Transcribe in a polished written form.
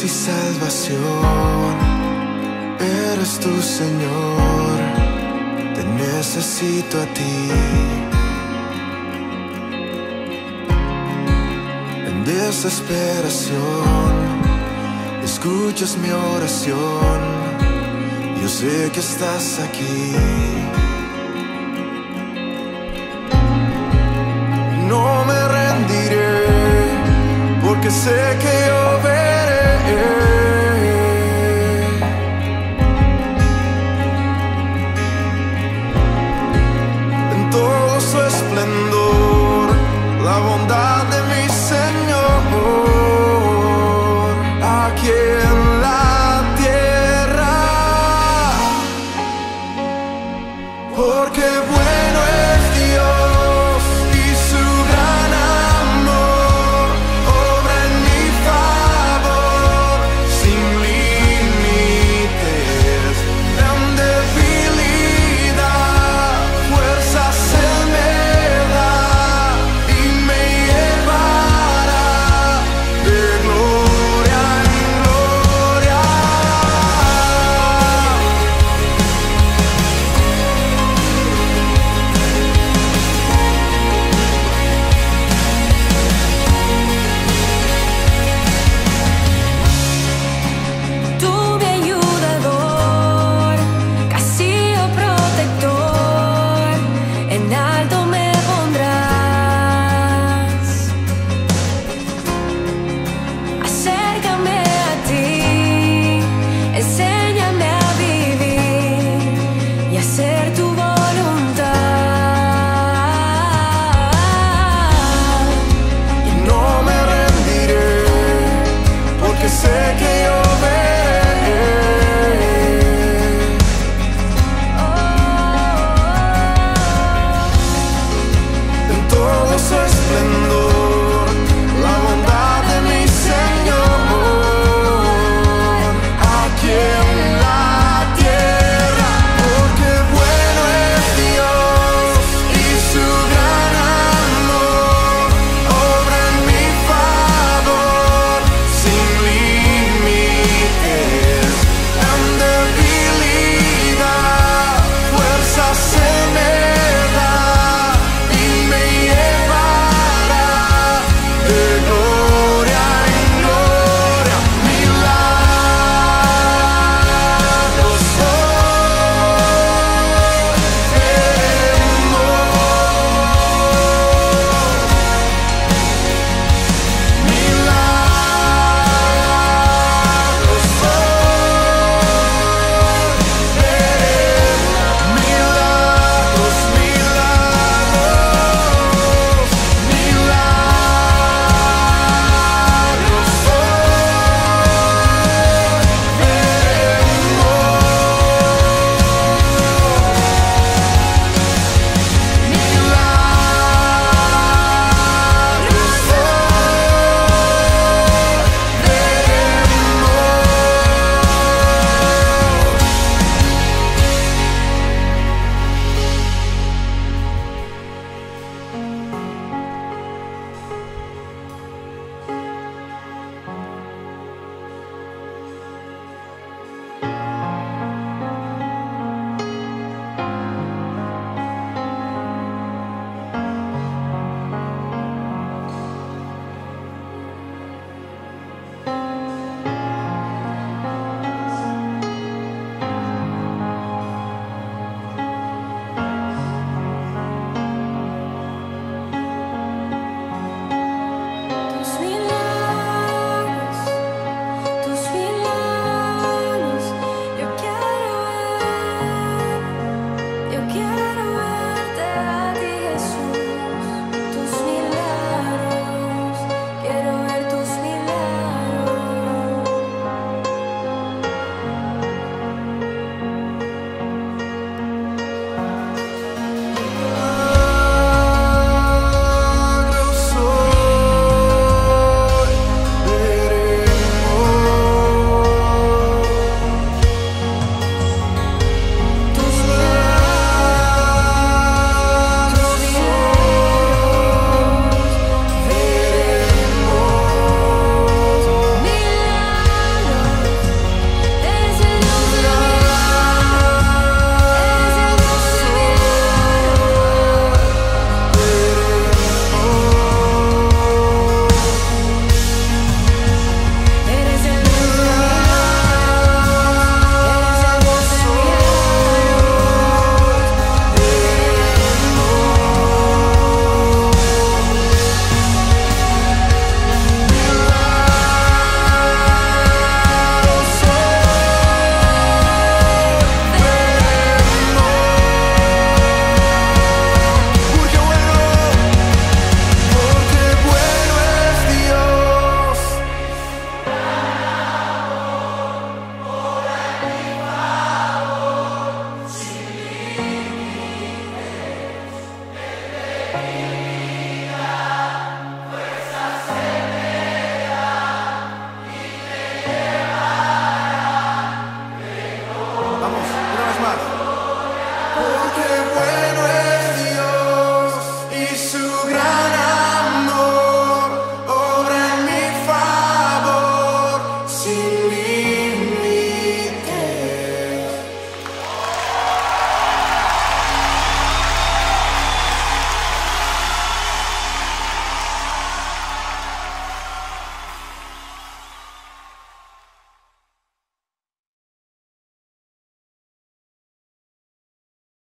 y salvación. Eres tu Señor, te necesito a ti. En desesperación, escuchas mi oración. Yo sé que estás aquí. No me rendiré, porque sé que yo veré en todo su esplendor la bondad de mi Señor aquí en la tierra. Porque bueno es Dios y su gran amor obra en mi favor sin límites. En debilidad fuerzas Él me da y me llevará de gloria en gloria. Tú mi ayudador, castillo protector, en alto me pondrás. Acércame a ti, enséñame a vivir y hacer tu voluntad. Y no me rendiré, porque sé que yo veré en todo su esplendor la bondad de mi Señor aquí en la tierra. Porque bueno es Dios y su gran amor obra en mi favor sin límites.